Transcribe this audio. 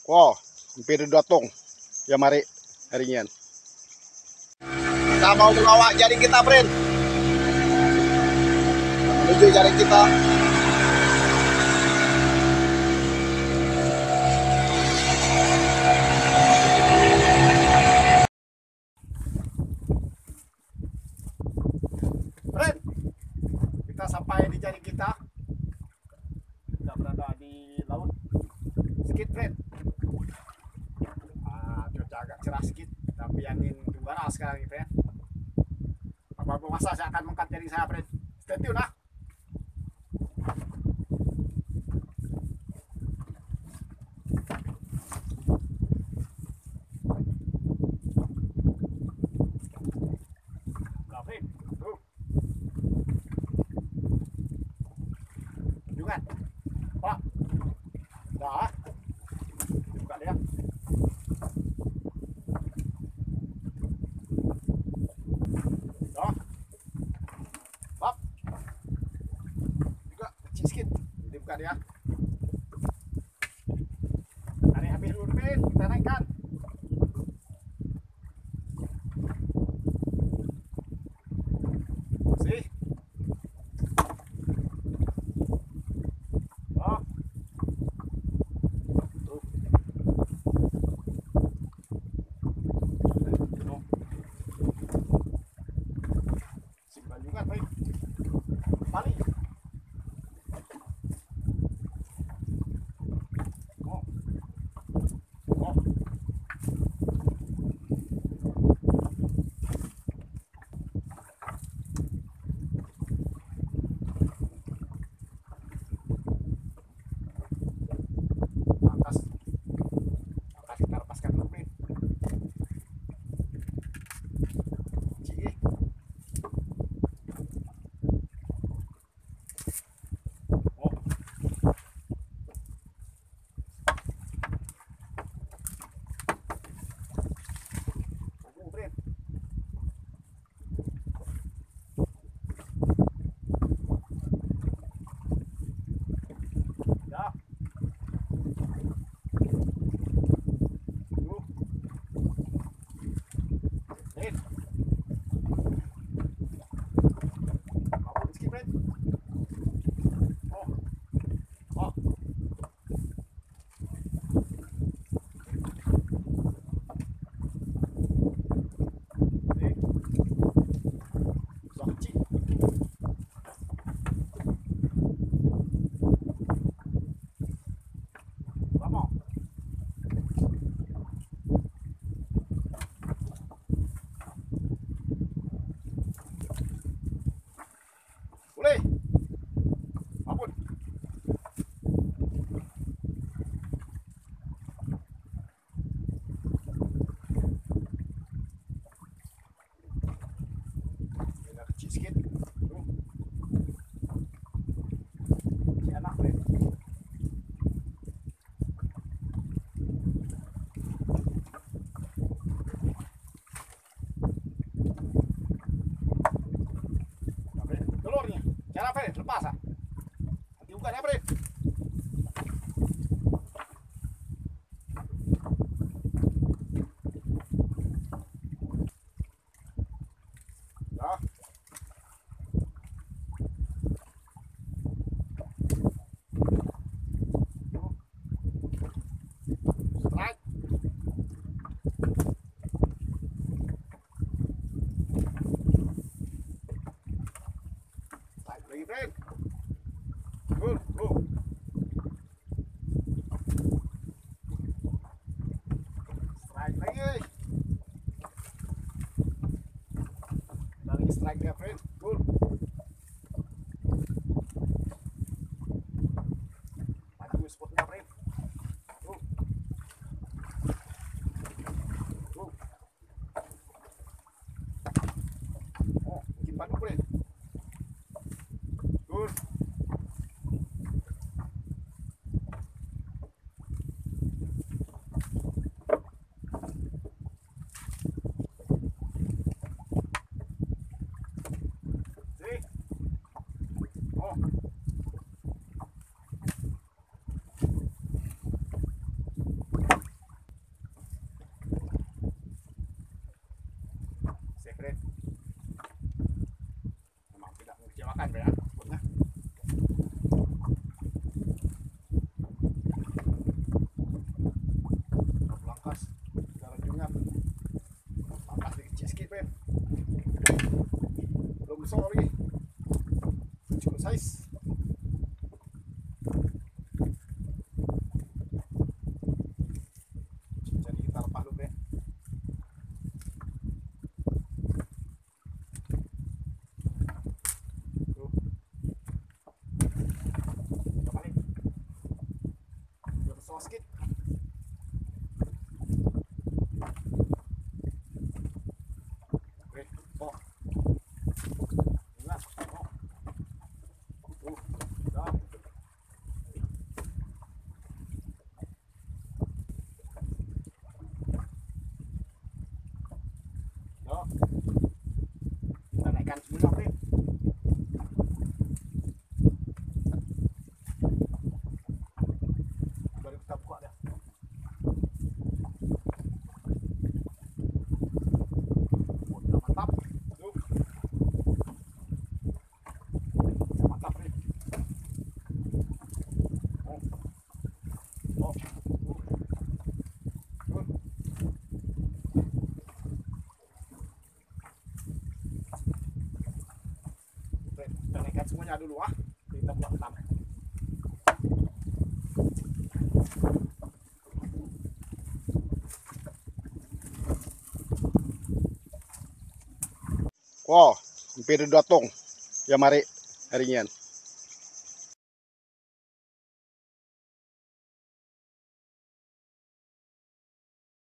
Wow, hampir 2 tong. Ya mari hari ini. Kita mau mengawak jaring kita, friend. Menuju jaring kita. Friend, kita sampai di jaring kita. Kita berada di laut. Sedikit, friend. Cuaca agak cerah sedikit, tapi angin tenggara sekarang ini, friend. Beberapa masa saya akan mengangkat jaring saya, friend. Stay tune, nah. Nah, friend. Tuh. Tunjukkan. Pak. Dah. Buka dia. Dah. Pap. Juga kecil sikit. Jadi buka dia. Tarik habis dulu, friend. Kita naikkan. Sih. Oh. Tuh. Tuh. Simpan juga, friend. Balik. Oh. Oh. Atas kita lepaskan dulu, friend. Cih. Oh. Tunggu, friend. Ya. Tunggu. Friend. Bangun sikit, friend. Oh. Oh. Nih. Sudah kecil. Lama. Boleh. Ampun. Dia kecil sikit. Tuh. Si anak, friend. Nah, friend. Telurnya. Cara, friend. Lepas, ah. Nanti buka ya, friend. Dah. Tuh. Strike. Strike lagi, friend. Good. Tuh. Strike lagi. Lagi strike ya, friend. Good. Maju spotnya, friend. Tuh. Tuh. Oh, bikin padu, friend. Good. besar lagi. Cukup saiz. Jadi kita lepas dulu ya. Tuh. Kita balik. Biar besar sikit. Oke, oh. Ingat, oh. Dah. Dah. Kita naikkan semula, Prim. Baru kita buka dah. Oh, dah mantap. Tuh. Mantap, Prim. Oh. Oh. Kita naikkan semuanya dulu ah. Kita buat pertama. Wow, hampir 2 tong. Ya mari hari ini.